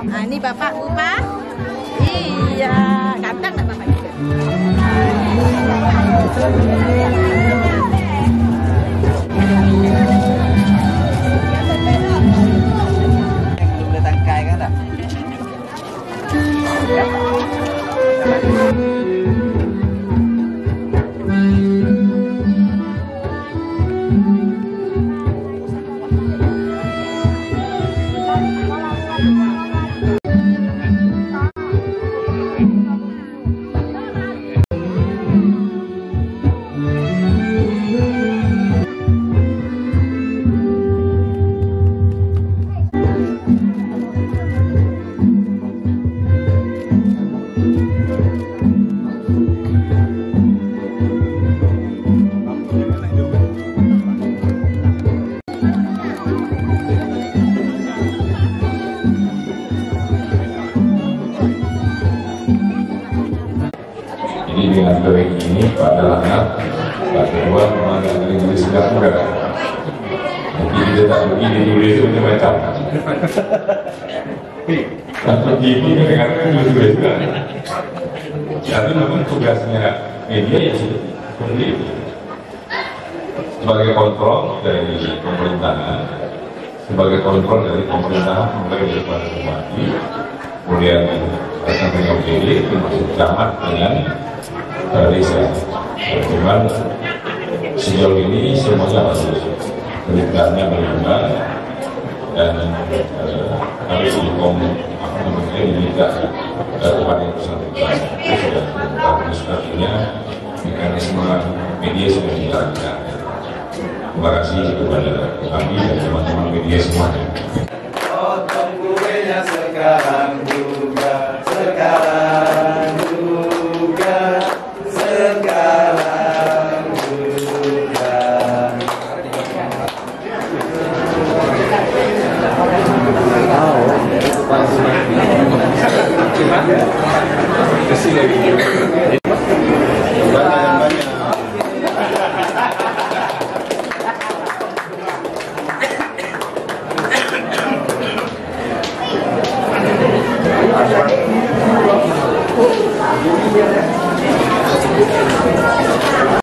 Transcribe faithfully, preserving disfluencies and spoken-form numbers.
Nah, ini Bapak Bupati. Iya, ganteng nggak Bapak juga? Ini dengan kering ini pada anak Pak Kedua memang kering di Singapura. Jadi dia tak begini dulu itu macam tak begini dengan kering juga. Tapi memang tugasnya media ya seperti itu. Sebagai kontrol dari pemerintahan, sebagai kontrol dari pemerintahan mulai daripada bupati, kemudian sampai O P D termasuk camat dengan desa. Cuman sejauh ini semuanya masih berikutnya berkembang dan harus dikom apa namanya diminta kepada yang bersangkutan sudah bagus artinya mekanisme media sudah dijalankan. Terima kasih kepada kami dan teman-teman media semuanya.